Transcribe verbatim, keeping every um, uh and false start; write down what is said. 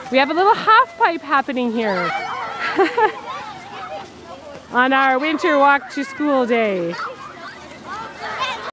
We have a little half pipe happening here on our winter walk to school day.